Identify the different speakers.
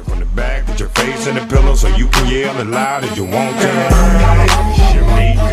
Speaker 1: from the back, put your face in the pillow so you can yell as loud as you want to. Shimmy,